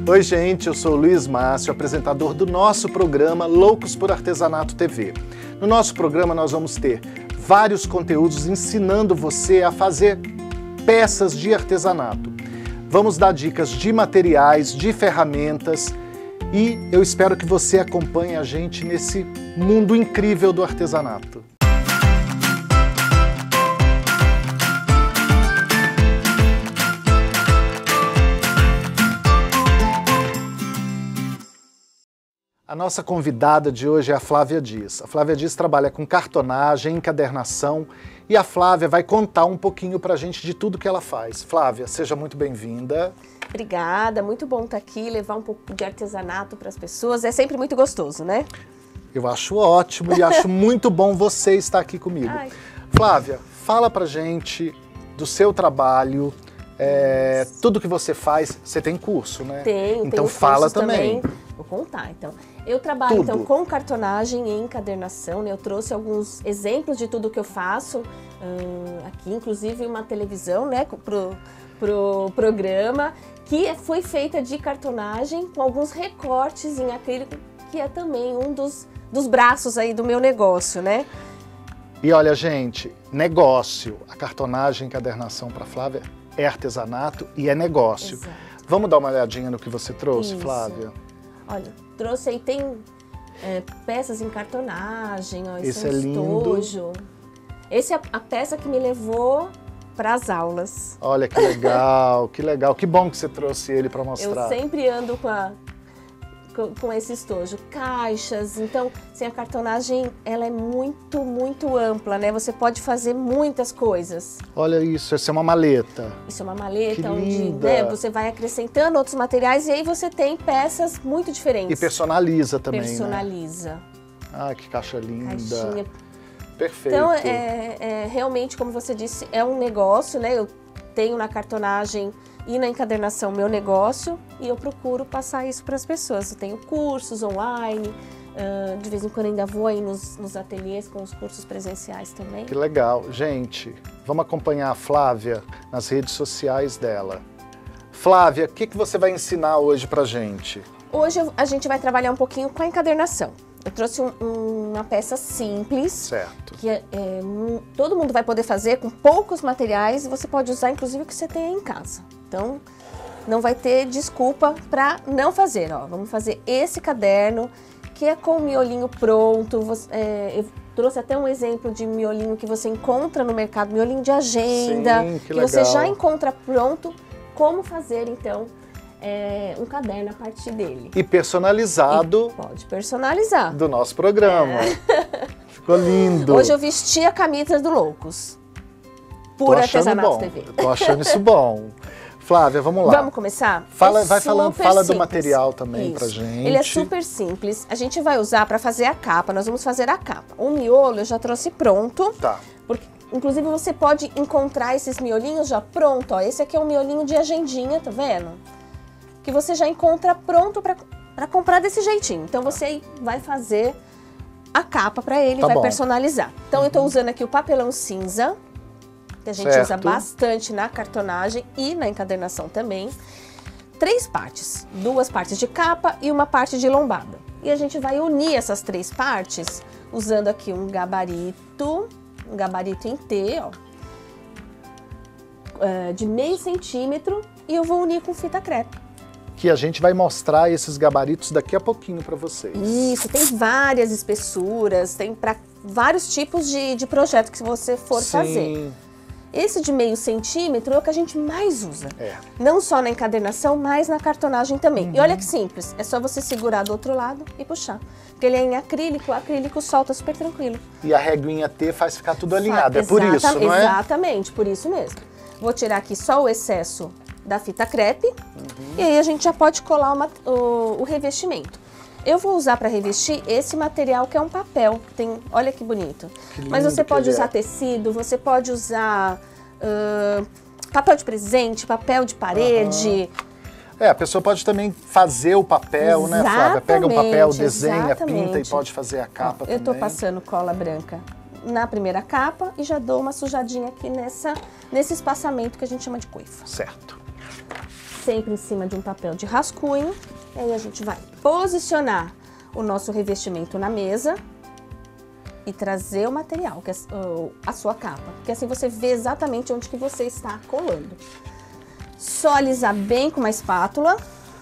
Oi gente, eu sou o Luiz Márcio, apresentador do nosso programa Loucos por Artesanato TV. No nosso programa nós vamos ter vários conteúdos ensinando você a fazer peças de artesanato. Vamos dar dicas de materiais, de ferramentas e eu espero que você acompanhe a gente nesse mundo incrível do artesanato. A nossa convidada de hoje é a Flávia Dias. A Flávia Dias trabalha com cartonagem, encadernação e a Flávia vai contar um pouquinho pra gente de tudo que ela faz. Flávia, seja muito bem-vinda. Obrigada, muito bom estar aqui, levar um pouco de artesanato para as pessoas, é sempre muito gostoso, né? Eu acho ótimo e acho muito bom você estar aqui comigo. Ai. Flávia, fala pra gente do seu trabalho, tudo que você faz. Você tem curso, né? Tenho, então tenho fala também. Vou contar, então. Eu trabalho então, com cartonagem e encadernação, né? Eu trouxe alguns exemplos de tudo que eu faço, aqui inclusive uma televisão, né, pro programa, que foi feita de cartonagem com alguns recortes em acrílico, que é também um dos braços aí do meu negócio, né? E olha, gente, negócio, a cartonagem e encadernação para Flávia é artesanato e é negócio. Exato. Vamos dar uma olhadinha no que você trouxe, Isso. Flávia? Olha, trouxe aí, tem peças em cartonagem, ó, Esse é é um lindo. estojo. Essa é a peça que me levou para as aulas. Olha que legal, que legal. Que bom que você trouxe ele para mostrar. Eu sempre ando com esse estojo. Caixas, então, assim, a cartonagem, ela é muito, muito ampla, né? Você pode fazer muitas coisas. Olha isso, essa é uma maleta. Isso é uma maleta Que onde, linda. né, você vai acrescentando outros materiais e aí você tem peças muito diferentes. E personaliza também, Personaliza. né? Ah, que caixa linda. Caixinha. Perfeito. Então, realmente, como você disse, é um negócio, né? Eu tenho na cartonagem e na encadernação meu negócio e eu procuro passar isso para as pessoas. Eu tenho cursos online, de vez em quando ainda vou aí nos ateliês com os cursos presenciais também. Que legal. Gente, vamos acompanhar a Flávia nas redes sociais dela. Flávia, o que você vai ensinar hoje pra gente? Hoje a gente vai trabalhar um pouquinho com a encadernação. Eu trouxe uma peça simples, Certo. que todo mundo vai poder fazer com poucos materiais e você pode usar inclusive o que você tem em casa. Então, não vai ter desculpa para não fazer. Ó, vamos fazer esse caderno, que é com o miolinho pronto. Eu trouxe até um exemplo de miolinho que você encontra no mercado, miolinho de agenda, Sim, que você já encontra pronto. Como fazer, então, um caderno a partir dele. E personalizado. E pode personalizar. Do nosso programa. Ficou lindo. Hoje eu vesti a camisa do Loucos. Por Artesanato TV. Tô achando isso bom. Flávia, vamos lá. Vamos começar? Fala Simples. do material também Isso. pra gente. Ele é super simples. A gente vai usar para fazer a capa. Nós vamos fazer a capa. O miolo eu já trouxe pronto. Tá. Porque, inclusive, você pode encontrar esses miolinhos já pronto. Ó. Esse aqui é um miolinho de agendinha, tá vendo? Que você já encontra pronto para comprar desse jeitinho. Então você vai fazer a capa para ele, vai personalizar. Então eu tô usando aqui o papelão cinza, que a gente usa bastante na cartonagem e na encadernação também. 3 partes, 2 partes de capa e uma parte de lombada. E a gente vai unir essas 3 partes usando aqui um gabarito em T, ó, de meio centímetro, e eu vou unir com fita crepe. Que a gente vai mostrar esses gabaritos daqui a pouquinho para vocês. Isso, tem várias espessuras, tem para vários tipos de projeto que você for fazer. Esse de meio centímetro é o que a gente mais usa. Não só na encadernação, mas na cartonagem também. E olha que simples, é só você segurar do outro lado e puxar. Porque ele é em acrílico, o acrílico solta super tranquilo. E a reguinha T faz ficar tudo alinhado, é por isso, não é? Exatamente, por isso mesmo. Vou tirar aqui só o excesso da fita crepe e aí a gente já pode colar o revestimento. Eu vou usar para revestir esse material que é um papel, olha que bonito. Mas você pode usar tecido, você pode usar papel de presente, papel de parede. A pessoa pode também fazer o papel, né, Flávia? Pega um papel, desenha, pinta e pode fazer a capa também. Eu tô passando cola branca na primeira capa e já dou uma sujadinha aqui nesse espaçamento que a gente chama de coifa. Certo. sempre em cima de um papel de rascunho. E aí a gente vai posicionar o nosso revestimento na mesa e trazer o material, que é a sua capa, porque assim você vê exatamente onde que você está colando. Só alisar bem com uma espátula.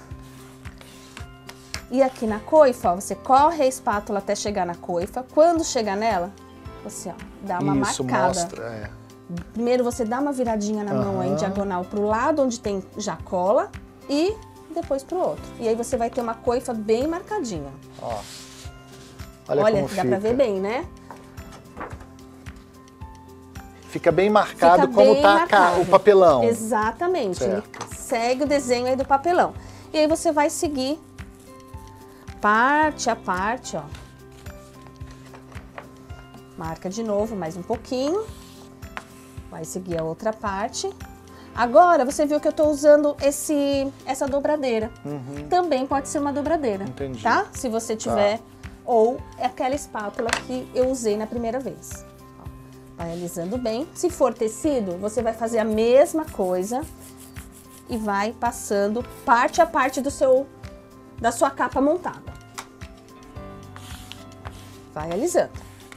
E aqui na coifa, ó, você corre a espátula até chegar na coifa. Quando chegar nela, você ó, dá uma marcada. Mostra, Primeiro você dá uma viradinha na mão aí, em diagonal pro lado onde tem já cola e depois pro outro. E aí você vai ter uma coifa bem marcadinha. Ó. Olha como dá fica. pra ver bem, né? Fica bem marcado Fica como bem tá marcado. o papelão. Exatamente. Ele Certo. segue o desenho aí do papelão. E aí você vai seguir parte a parte, ó. Marca de novo mais um pouquinho. Vai seguir a outra parte. Agora, você viu que eu tô usando essa dobradeira. Também pode ser uma dobradeira. Entendi. Tá? Se você tiver. Ou aquela espátula que eu usei na primeira vez. Ó, vai alisando bem. Se for tecido, você vai fazer a mesma coisa e vai passando parte a parte da sua capa montada. Vai alisando.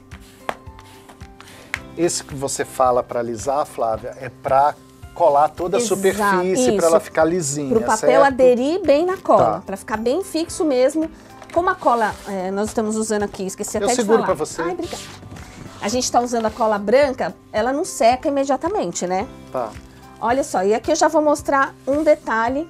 Esse que você fala para alisar, Flávia, é para colar toda a superfície, para ela ficar lisinha, para o papel certo? aderir bem na cola, Tá. para ficar bem fixo mesmo. Como a cola, nós estamos usando aqui, esqueci até de falar. Eu seguro para você. Ai, obrigada. A gente está usando a cola branca, ela não seca imediatamente, né? Tá. Olha só, e aqui eu já vou mostrar um detalhe.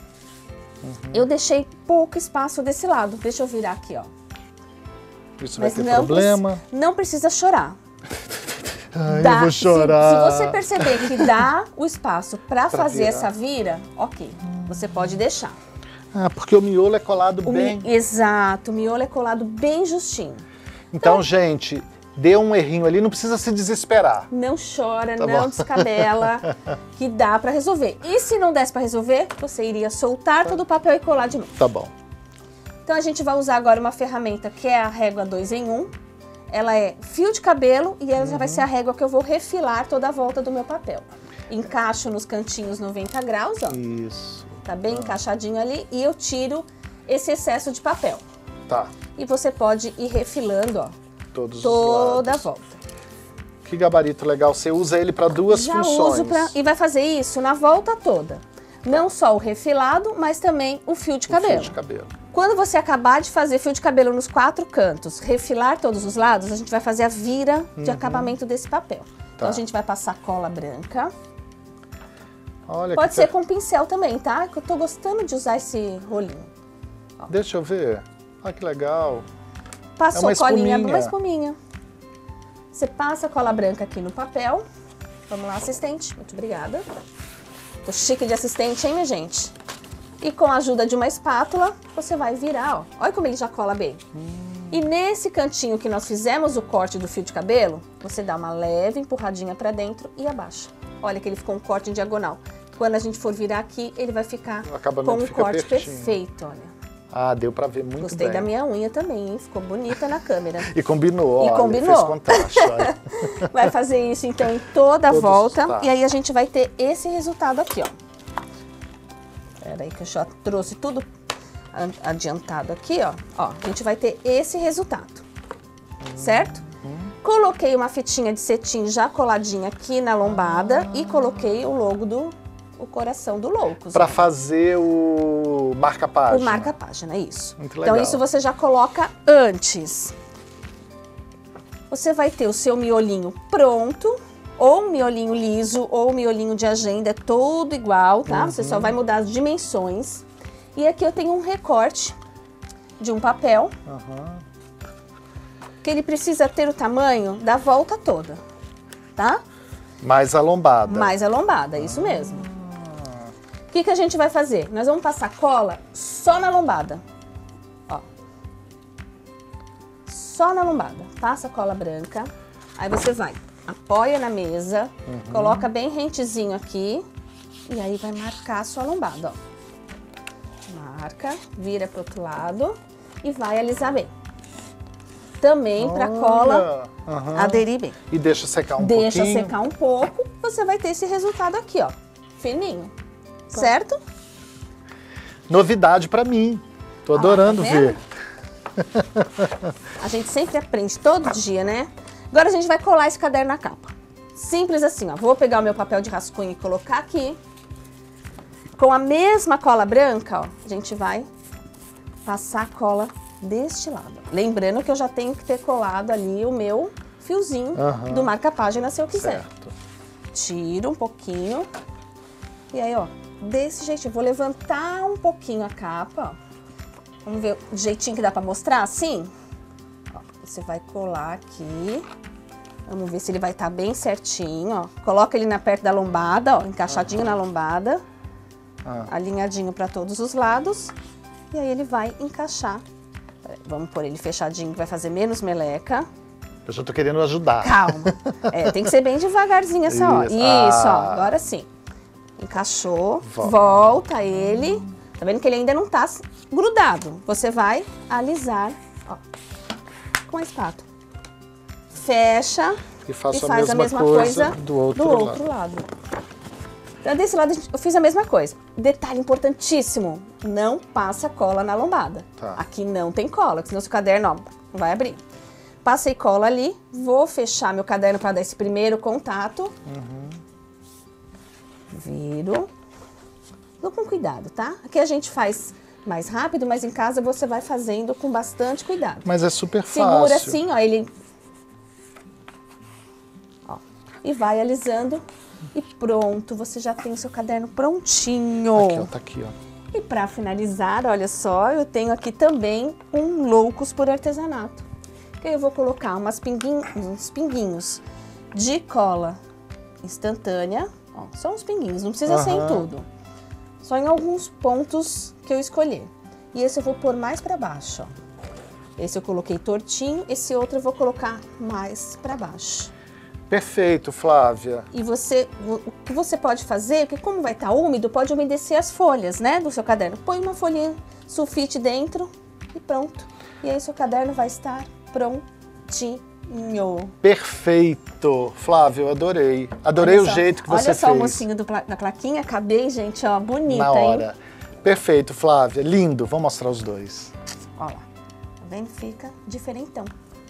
Eu deixei pouco espaço desse lado. Deixa eu virar aqui, ó. Isso vai Mas ter não problema. Não precisa chorar. Ai, eu vou chorar. Se você perceber que dá o espaço para fazer virar. essa vira, ok, você pode deixar. Ah, porque o miolo é colado bem. Exato, o miolo é colado bem justinho. Então, gente, deu um errinho ali, não precisa se desesperar. Não chora, Tá não bom. descabela, que dá para resolver. E se não desse para resolver, você iria soltar todo o papel e colar de novo. Tá bom. Então a gente vai usar agora uma ferramenta que é a régua 2 em 1. Ela é fio de cabelo e ela já vai ser a régua que eu vou refilar toda a volta do meu papel. Encaixo nos cantinhos 90 graus, ó. Isso. Tá bem encaixadinho ali e eu tiro esse excesso de papel. Tá. E você pode ir refilando, ó, Todos os toda a lados. volta. Que gabarito legal. Você usa ele para duas Já funções. uso e vai fazer isso na volta toda. Não só o refilado, mas também o fio de cabelo. Fio de cabelo. Quando você acabar de fazer fio de cabelo nos 4 cantos, refilar todos os lados, a gente vai fazer a vira de acabamento desse papel. Então a gente vai passar cola branca. Olha Pode que ser com pincel também, tá? Que eu tô gostando de usar esse rolinho. Deixa eu ver. Olha que legal. Passou É uma colinha, espuminha. uma espuminha. Você passa a cola branca aqui no papel. Vamos lá, assistente. Muito obrigada. Tô chique de assistente, hein, minha gente? E com a ajuda de uma espátula, você vai virar, ó. Olha como ele já cola bem. E nesse cantinho que nós fizemos o corte do fio de cabelo, você dá uma leve empurradinha pra dentro e abaixa. Olha que ele ficou um corte em diagonal. Quando a gente for virar aqui, ele vai ficar O acabamento com um fica corte pertinho. perfeito, olha. Ah, deu pra ver muito Gostei bem. da minha unha também, hein? Ficou bonita na câmera. E combinou, E olha, combinou. fez contraste, olha. Vai fazer isso então em toda a Todos, volta. tá. E aí a gente vai ter esse resultado aqui, ó. Peraí que eu já trouxe tudo adiantado aqui, ó. Ó, a gente vai ter esse resultado, certo? Coloquei uma fitinha de cetim já coladinha aqui na lombada e coloquei o logo o coração do Loucos. Pra fazer o marca-página. O marca-página, isso. Muito Então legal. isso você já coloca antes. Você vai ter o seu miolinho pronto, ou um miolinho liso, ou um miolinho de agenda, é tudo igual, tá? Você só vai mudar as dimensões. E aqui eu tenho um recorte de um papel, que ele precisa ter o tamanho da volta toda, tá? Mais a lombada. Mais a lombada, isso mesmo. O que a gente vai fazer? Nós vamos passar cola só na lombada. Ó. Só na lombada. Passa cola branca. Aí você vai, apoia na mesa, coloca bem rentezinho aqui. E aí vai marcar a sua lombada, ó. Marca, vira pro outro lado e vai alisar bem. Também pra cola aderir bem. E deixa secar um pouquinho. Deixa secar um pouco, você vai ter esse resultado aqui, ó, fininho, certo? Novidade pra mim. Tô adorando tá ver. A gente sempre aprende todo dia, né? Agora a gente vai colar esse caderno na capa. Simples assim, ó. Vou pegar o meu papel de rascunho e colocar aqui. Com a mesma cola branca, ó, a gente vai passar a cola deste lado. Lembrando que eu já tenho que ter colado ali o meu fiozinho do marca-página se eu quiser. Certo. Tiro um pouquinho. E aí, ó, desse jeitinho. Vou levantar um pouquinho a capa, ó. Vamos ver o jeitinho que dá pra mostrar assim? Ó, você vai colar aqui. Vamos ver se ele vai estar bem certinho, ó. Coloca ele perto da lombada, ó, encaixadinho na lombada. Alinhadinho pra todos os lados. E aí ele vai encaixar. Vamos pôr ele fechadinho, que vai fazer menos meleca. Eu já tô querendo ajudar. Calma. Tem que ser bem devagarzinho essa hora. Isso, ó, agora sim. Encaixou, volta ele. Tá vendo que ele ainda não tá grudado. Você vai alisar, ó, com a espátula. Fecha E faço faz a mesma coisa do outro lado. Então, desse lado eu fiz a mesma coisa. Detalhe importantíssimo, não passa cola na lombada. Tá. Aqui não tem cola, senão seu caderno, ó, não vai abrir. Passei cola ali, vou fechar meu caderno para dar esse primeiro contato. Viro. Vou com cuidado, tá? Aqui a gente faz mais rápido, mas em casa você vai fazendo com bastante cuidado. Mas é super fácil. Segura assim, ó, ele... Ó, e vai alisando e pronto, você já tem o seu caderno prontinho. Aqui, ó, tá aqui, ó. E para finalizar, olha só, eu tenho aqui também um Loucos por Artesanato. Que eu vou colocar uns pinguinhos de cola instantânea. Ó, só uns pinguinhos, não precisa ser em tudo. Só em alguns pontos que eu escolher. E esse eu vou pôr mais para baixo, ó. Esse eu coloquei tortinho, esse outro eu vou colocar mais para baixo. Perfeito, Flávia. E o que você pode fazer, porque como vai estar úmido, pode umedecer as folhas, né, do seu caderno. Põe uma folhinha sulfite dentro e pronto. E aí seu caderno vai estar prontinho. Perfeito, Flávia, eu adorei. Adorei o jeito que você fez. Olha só o mocinho da plaquinha, acabei, gente, ó, bonita, na hora. Hein? Perfeito, Flávia, lindo. Vou mostrar os dois. Ó lá, tá vendo? Fica diferentão.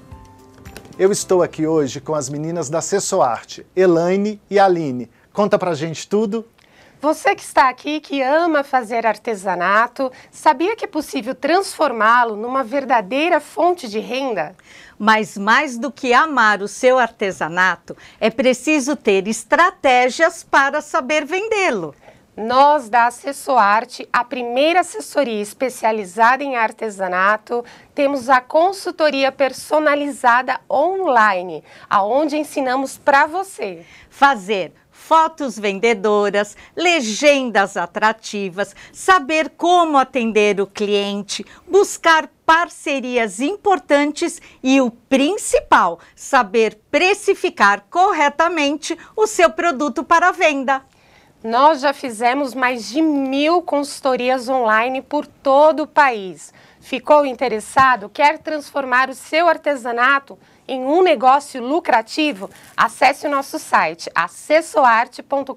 Eu estou aqui hoje com as meninas da Acessoarte, Elaine e Aline. Conta pra gente tudo. Você que está aqui, que ama fazer artesanato, sabia que é possível transformá-lo numa verdadeira fonte de renda? Mas mais do que amar o seu artesanato, é preciso ter estratégias para saber vendê-lo. Nós da Acessoarte, a primeira assessoria especializada em artesanato, temos a consultoria personalizada online, aonde ensinamos para você fazer fotos vendedoras, legendas atrativas, saber como atender o cliente, buscar parcerias importantes e o principal, saber precificar corretamente o seu produto para venda. Nós já fizemos mais de 1000 consultorias online por todo o país. Ficou interessado? Quer transformar o seu artesanato em um negócio lucrativo? Acesse o nosso site, acessoarte.com.br.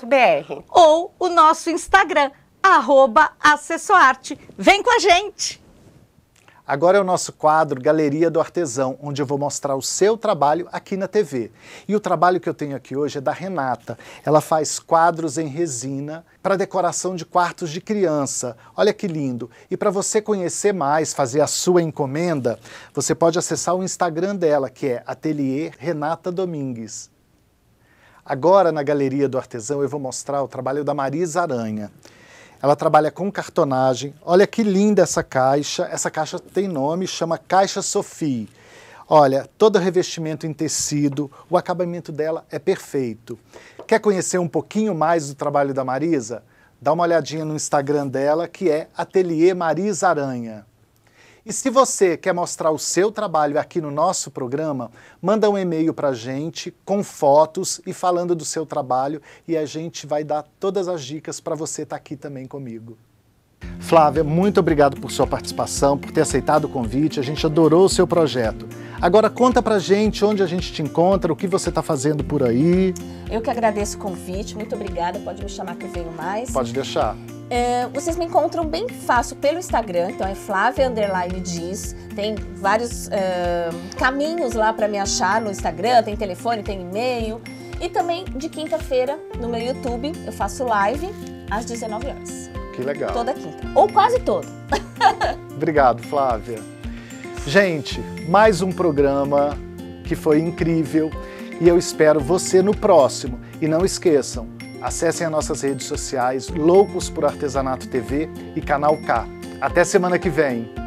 Ou o nosso Instagram, @acessoarte. Vem com a gente! Agora é o nosso quadro Galeria do Artesão, onde eu vou mostrar o seu trabalho aqui na TV. E o trabalho que eu tenho aqui hoje é da Renata. Ela faz quadros em resina para decoração de quartos de criança. Olha que lindo! E para você conhecer mais, fazer a sua encomenda, você pode acessar o Instagram dela, que é Ateliê Renata Domingues. Agora, na Galeria do Artesão, eu vou mostrar o trabalho da Marisa Aranha. Ela trabalha com cartonagem. Olha que linda essa caixa. Essa caixa tem nome, chama Caixa Sophie. Olha, todo revestimento em tecido, o acabamento dela é perfeito. Quer conhecer um pouquinho mais do trabalho da Marisa? Dá uma olhadinha no Instagram dela, que é Ateliê Marisa Aranha. E se você quer mostrar o seu trabalho aqui no nosso programa, manda um e-mail para a gente com fotos e falando do seu trabalho e a gente vai dar todas as dicas para você estar aqui também comigo. Flávia, muito obrigado por sua participação, por ter aceitado o convite, a gente adorou o seu projeto. Agora conta pra gente onde a gente te encontra, o que você está fazendo por aí. Eu que agradeço o convite, muito obrigada, pode me chamar que eu venho mais. Pode deixar. Vocês me encontram bem fácil pelo Instagram, então é Flávia_Diz. Tem vários caminhos lá para me achar no Instagram, tem telefone, tem e-mail. E também de quinta-feira no meu YouTube eu faço live às 19 horas. Que legal. Toda quinta, ou quase toda. Obrigado, Flávia. Gente, mais um programa que foi incrível e eu espero você no próximo. E não esqueçam, acessem as nossas redes sociais, Loucos por Artesanato TV e Canal K. Até semana que vem.